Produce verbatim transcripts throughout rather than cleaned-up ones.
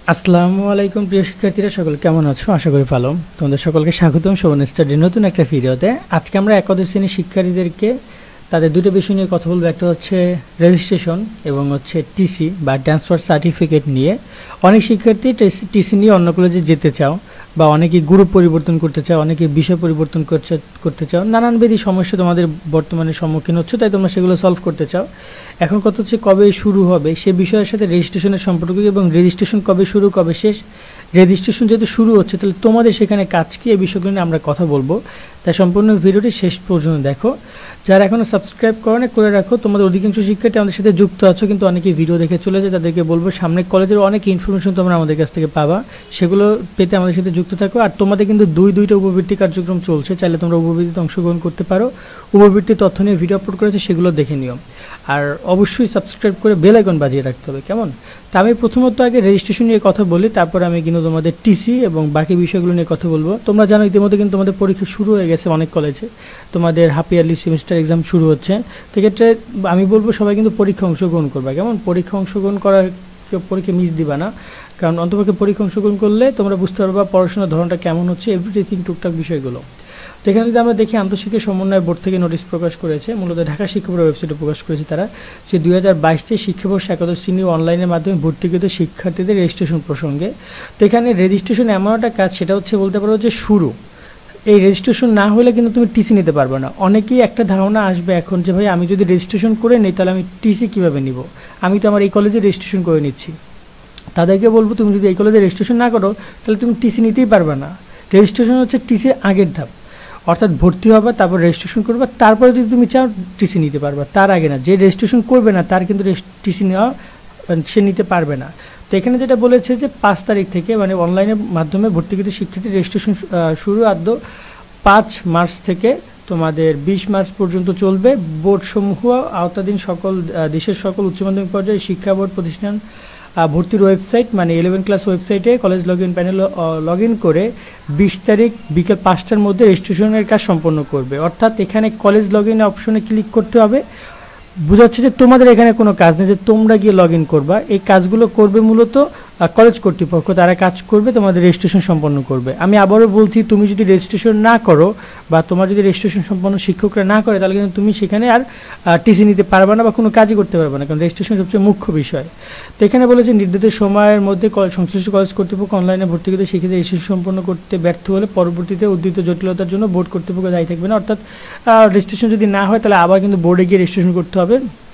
আসসালামু আলাইকুম প্রিয় শিক্ষার্থীরা, সকলে কেমন আছো? আশা করি ভালো। তোমাদের সকলকে স্বাগতম শোভন স্টাডির নতুন একটা ভিডিওতে। আজকে আমরা একাদশ শ্রেণীর শিক্ষার্থীদেরকে তাদের দুটো বিষয় নিয়ে কথা বলবো। একটা হচ্ছে রেজিস্ট্রেশন এবং হচ্ছে টিসি বা ট্রান্সফার সার্টিফিকেট নিয়ে। অনেক শিক্ষার্থী টিসি নিয়ে অন্য কলেজে যেতে চাও, বা অনেকে গ্রুপ পরিবর্তন করতে চাও, অনেকে বিষয় পরিবর্তন করতে করতে চাও। নানানবিধ সমস্যা তোমাদের বর্তমানে সম্মুখীন হচ্ছে, তাই তোমরা সেগুলো সলভ করতে চাও। এখন কথা হচ্ছে কবে শুরু হবে সে বিষয়ের সাথে রেজিস্ট্রেশনের সম্পর্ক এবং রেজিস্ট্রেশন কবে শুরু কবে শেষ। রেজিস্ট্রেশন যেহেতু শুরু হচ্ছে, তাহলে তোমাদের সেখানে কাজ কি, এই বিষয়গুলো নিয়ে আমরা কথা বলবো। তাই সম্পূর্ণ ভিডিওটি শেষ পর্যন্ত দেখো। যারা এখনও সাবস্ক্রাইব করে না করে রাখো। তোমাদের অধিকাংশ শিক্ষার্থী আমাদের সাথে যুক্ত আছো, কিন্তু অনেকেই ভিডিও দেখে চলে যায়। তাদেরকে বলবো সামনে কলেজের অনেক ইনফরমেশন তোমরা আমাদের কাছ থেকে পাবা, সেগুলো পেতে আমাদের সাথে যুক্ত থাকো। আর তোমাদের কিন্তু দুই দুইটা উপবৃত্তি কার্যক্রম চলছে, চাইলে তোমরা উপবৃত্তিতে অংশগ্রহণ করতে পারো। উপবৃত্তির তথ্য নিয়ে ভিডিও আপলোড করেছে, সেগুলো দেখে নিও। আর অবশ্যই সাবস্ক্রাইব করে বেল আইকন বাজিয়ে রাখতে হবে, কেমন? তা আমি প্রথমত আগে রেজিস্ট্রেশন নিয়ে কথা বলি, তারপর আমি কিন্তু তোমাদের টিসি এবং বাকি বিষয়গুলো নিয়ে কথা বলবো। তোমরা জানো ইতিমধ্যে কিন্তু তোমাদের পরীক্ষা শুরু হয়ে গেছে অনেক কলেজে, তোমাদের হাফ ইয়ারলি সেমিস্টার এক্সাম শুরু হচ্ছে। সেক্ষেত্রে আমি বলবো সবাই কিন্তু পরীক্ষা অংশগ্রহণ করবা, কেমন? পরীক্ষা অংশগ্রহণ করার পরীক্ষা মিস দিবা না, কারণ অন্তপক্ষে পরীক্ষা অংশগ্রহণ করলে তোমরা বুঝতে পারবা পড়াশোনার ধরনটা কেমন হচ্ছে, এভরিথিং টুকটাক বিষয়গুলো। তো এখানে যদি আমরা দেখি, আন্তঃশিক্ষা সমন্বয় বোর্ড থেকে নোটিশ প্রকাশ করেছে, মূলত ঢাকা শিক্ষা বোর্ডের ওয়েবসাইটে প্রকাশ করেছে তারা, যে দুই হাজার বাইশ থেকে শিক্ষাবর্ষ একাদশ শ্রেণী অনলাইনের মাধ্যমে ভর্তিকৃত শিক্ষার্থীদের রেজিস্ট্রেশন প্রসঙ্গে। তো এখানে রেজিস্ট্রেশন এমন একটা কাজ, সেটা হচ্ছে বলতে পারো যে শুরু। এই রেজিস্ট্রেশন না হলে কিন্তু তুমি টিসি নিতে পারবে না। অনেকেই একটা ধারণা আসবে এখন যে ভাই আমি যদি রেজিস্ট্রেশন করে নিই তাহলে আমি টিসি কীভাবে নিব, আমি তো আমার এই কলেজে রেজিস্ট্রেশন করে নিচ্ছি। তাদেরকে বলবো তুমি যদি এই কলেজে রেজিস্ট্রেশন না করো তাহলে তুমি টিসি নিতেই পারবে না। রেজিস্ট্রেশন হচ্ছে টিসির আগের ধাপ, অর্থাৎ ভর্তি হবে, তারপর রেজিস্ট্রেশন করবে, তারপরে যদি তুমি চাও টিসি নিতে পারবে, তার আগে না। যে রেজিস্ট্রেশন করবে না তার কিন্তু টিসি নেওয়া সে নিতে পারবে না। তো এখানে যেটা বলেছে যে পাঁচ তারিখ থেকে, মানে অনলাইনের মাধ্যমে ভর্তিকৃত শিক্ষার্থী রেজিস্ট্রেশন শুরু আদ্য পাঁচ মার্চ থেকে তোমাদের বিশ মার্চ পর্যন্ত চলবে। বোর্ডসমূহ আওতাধীন সকল দেশের সকল উচ্চ মাধ্যমিক পর্যায়ে শিক্ষা বোর্ড প্রতিষ্ঠান ভর্তির ওয়েবসাইট, মানে ইলেভেন ক্লাস ওয়েবসাইটে college log in panel log in করে বিশ তারিখ বিকেল পাঁচটার মধ্যে রেজিস্ট্রেশনের কাজ সম্পন্ন করবে। অর্থাৎ এখানে কলেজ লগ ইন অপশনে ক্লিক করতে হবে। বোঝাচ্ছে যে তোমাদের এখানে কোনো কাজ নেই যে তোমরা গিয়ে লগ ইন করবা, এই কাজগুলো করবে মূলত কলেজ কর্তৃপক্ষ, তারা কাজ করবে, তোমাদের রেজিস্ট্রেশন সম্পন্ন করবে। আমি আবারও বলছি, তুমি যদি রেজিস্ট্রেশন না করো বা তোমার যদি রেজিস্ট্রেশন সম্পন্ন শিক্ষকরা না করে, তাহলে কিন্তু তুমি সেখানে আর টিসি নিতে পারবে না বা কোনো কাজই করতে পারবে না, কারণ রেজিস্ট্রেশন সবচেয়ে মুখ্য বিষয়। তো এখানে বলেছে নির্ধারিত সময়ের মধ্যে সংশ্লিষ্ট কলেজ কর্তৃপক্ষ অনলাইনে ভর্তিকৃত শিক্ষার্থী রেজিস্ট্রেশন সম্পন্ন করতে ব্যর্থ হলে পরবর্তীতে উদ্ধৃত জটিলতার জন্য বোর্ড কর্তৃপক্ষ দায়ী থাকবে না। অর্থাৎ রেজিস্ট্রেশন যদি না হয় তাহলে আবার কিন্তু বোর্ডে গিয়ে রেজিস্ট্রেশন করতে হবে,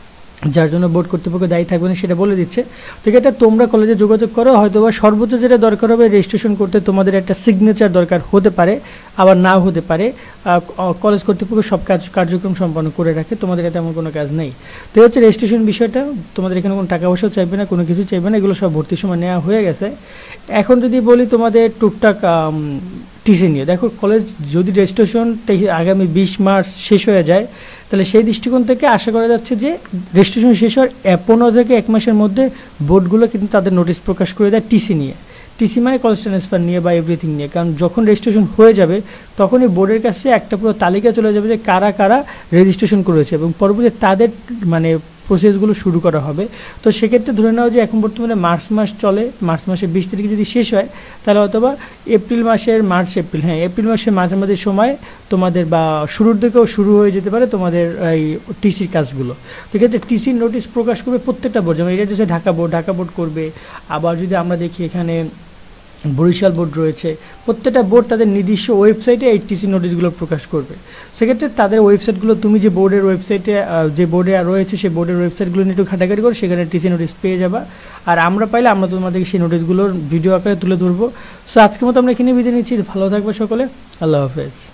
যার জন্য বোর্ড কর্তৃপক্ষ দায়ী থাকবে না, সেটা বলে দিচ্ছে। তো এটা তোমরা কলেজে যোগাযোগ করো, হয়তো বা সর্বোচ্চ যেটা দরকার হবে রেজিস্ট্রেশন করতে তোমাদের একটা সিগনেচার দরকার হতে পারে, আবার নাও হতে পারে। কলেজ কর্তৃপক্ষ সব কাজ কার্যক্রম সম্পন্ন করে রাখে, তোমাদের এটা এমন কোনো কাজ নেই। তো হচ্ছে রেজিস্ট্রেশন বিষয়টা, তোমাদের এখানে কোনো টাকা পয়সাও চাইবে না, কোনো কিছু চাইবে না, এগুলো সব ভর্তির সময় নেওয়া হয়ে গেছে। এখন যদি বলি তোমাদের টুকটাক টিসি নিয়ে, দেখো কলেজ যদি রেজিস্ট্রেশন আগামী বিশ মার্চ শেষ হয়ে যায়, তাহলে সেই দৃষ্টিকোণ থেকে আশা করা যাচ্ছে যে রেজিস্ট্রেশন শেষ হওয়ার পনেরো থেকে এক মাসের মধ্যে বোর্ডগুলো কিন্তু তাদের নোটিশ প্রকাশ করে দেয় টিসি নিয়ে। টিসি মানে কলেজ ট্রান্সফার নিয়ে বা এভরিথিং নিয়ে, কারণ যখন রেজিস্ট্রেশন হয়ে যাবে তখনই বোর্ডের কাছে একটা পুরো তালিকা চলে যাবে যে কারা কারা রেজিস্ট্রেশন করেছে, এবং পরবর্তীতে তাদের মানে প্রসেসগুলো শুরু করা হবে। তো সেক্ষেত্রে ধরে নাও যে এখন বর্তমানে মার্চ মাস চলে, মার্চ মাসের বিশ তারিখে যদি শেষ হয় তাহলে অথবা এপ্রিল মাসের মার্চ এপ্রিল হ্যাঁ এপ্রিল মাসের মাঝামাঝি সময় তোমাদের বা শুরুর দিকেও শুরু হয়ে যেতে পারে তোমাদের এই টিসির কাজগুলো। তো এক্ষেত্রে টিসির নোটিশ প্রকাশ করবে প্রত্যেকটা বোর্ড, যেমন এটা হচ্ছে ঢাকা বোর্ড ঢাকা বোর্ড করবে। আবার যদি আমরা দেখি এখানে বরিশাল বোর্ড রয়েছে, প্রত্যেকটা বোর্ড তাদের নির্দিষ্ট ওয়েবসাইটে এই টিসি নোটিশগুলো প্রকাশ করবে। সেক্ষেত্রে তাদের ওয়েবসাইটগুলো তুমি যে বোর্ডের ওয়েবসাইটে যে বোর্ডে রয়েছে সেই বোর্ডের ওয়েবসাইটগুলো নিয়ে একটু ঘাটাঘাটি করে সেখানে টিসি নোটিশ পেয়ে যাবা। আর আমরা পাইলে আমরা তোমাদেরকে সেই নোটিশগুলোর ভিডিও আকারে তুলে ধরবো। সো আজকের মতো আমরা এখানে বিদায় নিচ্ছি, ভালো থাকবে সকলে, আল্লাহ হাফেজ।